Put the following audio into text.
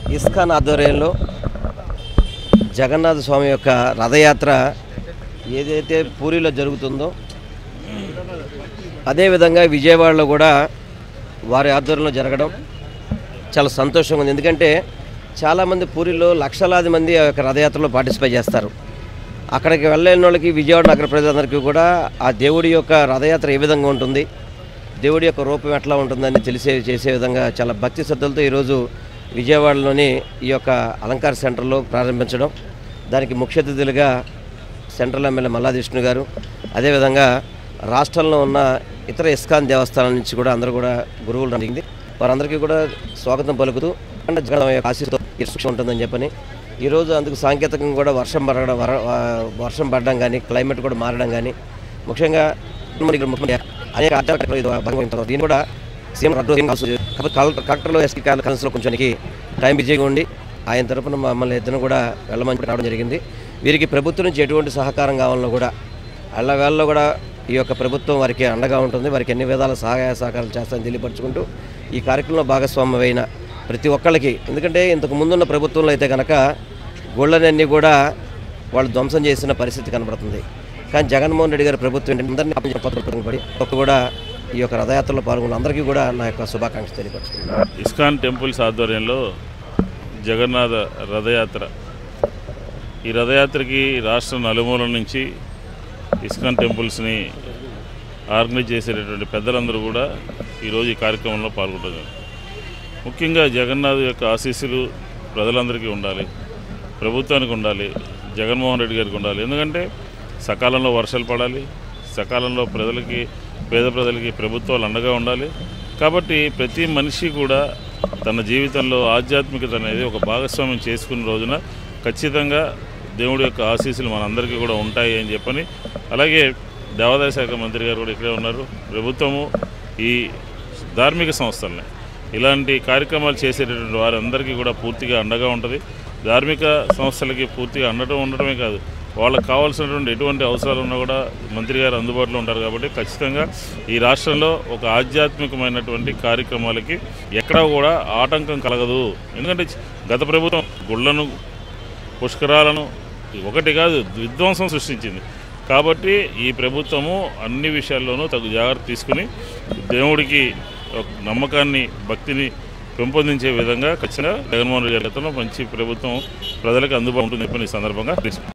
ISKCON ఆధ్వర్యంలో జగన్నాథ స్వామి యొక్క రథయాత్ర ఏదైతే పూరిలో జరుగుతుందో అదేవిధంగా విజయవాడలో కూడా వారి ఆధ్వర్యంలో జరగడం చాలా సంతోషంగా ఉంది. ఎందుకంటే చాలామంది పూరిలో లక్షలాది మంది ఆ యొక్క రథయాత్రలో పార్టిసిపేట్ చేస్తారు. అక్కడికి వెళ్ళలేని వాళ్ళకి విజయవాడ నగర ప్రజలందరికీ కూడా ఆ దేవుడి యొక్క రథయాత్ర ఏ విధంగా ఉంటుంది, దేవుడి యొక్క రూపం ఎట్లా ఉంటుందని చేసే విధంగా చాలా భక్తి శ్రద్ధలతో ఈరోజు విజయవాడలోని ఈ యొక్క అలంకార సెంటర్లో ప్రారంభించడం, దానికి ముఖ్య అతిథులుగా సెంట్రల్ ఎమ్మెల్యే మల్లాది విష్ణు గారు, అదేవిధంగా రాష్ట్రంలో ఉన్న ఇతర ఇస్కాన్ దేవస్థానాల నుంచి కూడా అందరూ కూడా గురువులు జరిగింది. వారందరికీ కూడా స్వాగతం పలుకుతూ జగన్ యొక్క ఆశీస్సుతో ఉంటుందని చెప్పని ఈరోజు అందుకు సాంకేతికంగా కూడా వర్షం పడడం కానీ, క్లైమేట్ కూడా మారడం కానీ, ముఖ్యంగా అనేక దీన్ని కూడా సీఎం కలెక్టర్లో ఎస్పీ కౌన్సిల్లో కొంచెం టైం బిజీగా ఉండి ఆయన తరఫున మమ్మల్ని ఇద్దరు కూడా వెళ్ళమని రావడం జరిగింది. వీరికి ప్రభుత్వం నుంచి ఎటువంటి సహకారం కావాలన్నా కూడా అల్లవేళలో కూడా ఈ యొక్క ప్రభుత్వం వారికి అండగా ఉంటుంది. వారికి ఎన్ని విధాల సహాయ సహకారాలు చేస్తారని తెలియపరుచుకుంటూ ఈ కార్యక్రమంలో భాగస్వామ్యమైన ప్రతి ఒక్కళ్ళకి, ఎందుకంటే ఇంతకు ముందున్న ప్రభుత్వంలో అయితే కనుక గుళ్ళనన్నీ కూడా వాళ్ళు ధ్వంసం చేసిన పరిస్థితి కనబడుతుంది. కానీ జగన్మోహన్ రెడ్డి గారి ప్రభుత్వం అందరినీ కూడా ఈ యొక్క రథయాత్రలో పాల్గొన్న అందరికీ కూడా నా యొక్క శుభాకాంక్షలు తెలియపరుచుకుంటున్నాను. ఇస్కాన్ టెంపుల్స్ ఆధ్వర్యంలో జగన్నాథ రథయాత్ర, ఈ రథయాత్రకి రాష్ట్ర నలుమూలల నుంచి ఇస్కాన్ టెంపుల్స్ని ఆర్గనైజ్ చేసేటటువంటి పెద్దలందరూ కూడా ఈరోజు ఈ కార్యక్రమంలో పాల్గొంటున్నారు. ముఖ్యంగా జగన్నాథ్ యొక్క ఆశీస్సులు ప్రజలందరికీ ఉండాలి, ప్రభుత్వానికి ఉండాలి, జగన్మోహన్ రెడ్డి గారికి ఉండాలి. ఎందుకంటే సకాలంలో వర్షాలు పడాలి, సకాలంలో పేద ప్రజలకి ప్రభుత్వాలు అండగా ఉండాలి. కాబట్టి ప్రతి మనిషి కూడా తన జీవితంలో ఆధ్యాత్మికత అనేది ఒక భాగస్వామ్యం చేసుకున్న రోజున ఖచ్చితంగా దేవుడి యొక్క ఆశీస్సులు మనందరికీ కూడా ఉంటాయి అని చెప్పని, అలాగే దేవాదాయ శాఖ మంత్రి గారు కూడా ఇక్కడే ఉన్నారు. ప్రభుత్వము ఈ ధార్మిక సంస్థల్ని ఇలాంటి కార్యక్రమాలు చేసేటటువంటి వారందరికీ కూడా పూర్తిగా అండగా ఉంటుంది. ధార్మిక సంస్థలకి పూర్తిగా ఉండటమే కాదు, వాళ్ళకి కావాల్సినటువంటి ఎటువంటి అవసరాలు ఉన్నా కూడా మంత్రి గారు అందుబాటులో ఉంటారు. కాబట్టి ఖచ్చితంగా ఈ రాష్ట్రంలో ఒక ఆధ్యాత్మికమైనటువంటి కార్యక్రమాలకి ఎక్కడా కూడా ఆటంకం కలగదు. ఎందుకంటే గత ప్రభుత్వం గుళ్ళను, పుష్కరాలను ఒకటి కాదు విధ్వంసం సృష్టించింది. కాబట్టి ఈ ప్రభుత్వము అన్ని విషయాల్లోనూ తగు జాగ్రత్త తీసుకుని దేవుడికి నమ్మకాన్ని, భక్తిని పెంపొందించే విధంగా ఖచ్చితంగా జగన్మోహన్ రెడ్డి గారితో మంచి ప్రభుత్వం ప్రజలకు అందుబాటులో ఉంటుందని ఈ సందర్భంగా